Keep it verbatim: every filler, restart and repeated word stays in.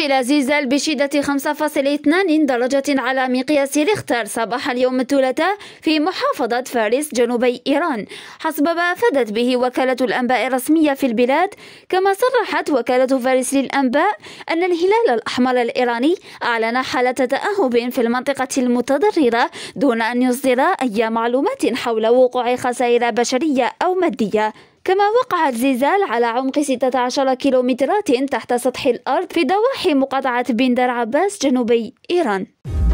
سجل زلزال بشدة خمسة فاصلة اثنين درجة على مقياس ريختر صباح اليوم الثلاثاء في محافظة فارس جنوبي إيران، حسب ما أفادت به وكالة الأنباء الرسمية في البلاد. كما صرحت وكالة فارس للأنباء أن الهلال الأحمر الإيراني أعلن حالة تأهب في المنطقة المتضررة دون أن يصدر أي معلومات حول وقوع خسائر بشرية أو مادية. كما وقع الزلزال على عمق ستة عشر كيلومترات تحت سطح الأرض في ضواحي مقاطعة بندر عباس جنوبي إيران.